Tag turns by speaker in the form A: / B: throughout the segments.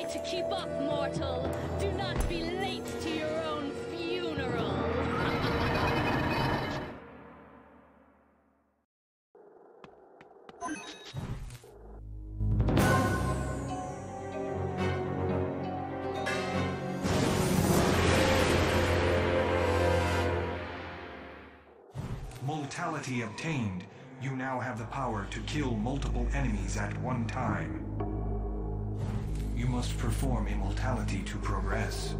A: to keep up, mortal. Do not be late to your own funeral.
B: Mortality obtained. You now have the power to kill multiple enemies at one time. You must perform immortality to progress.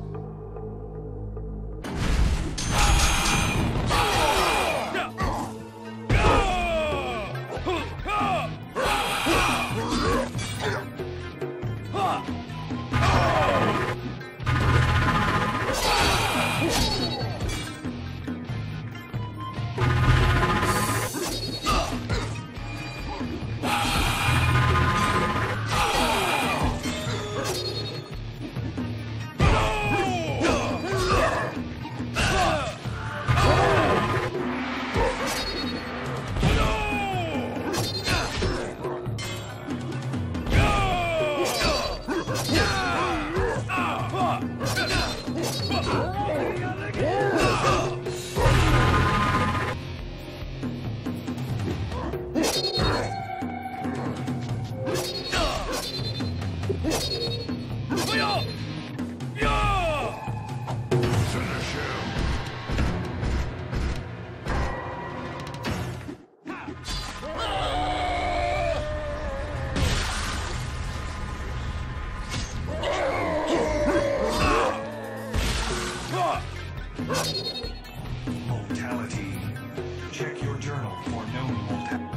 B: Mortality. Check your journal for known mortality.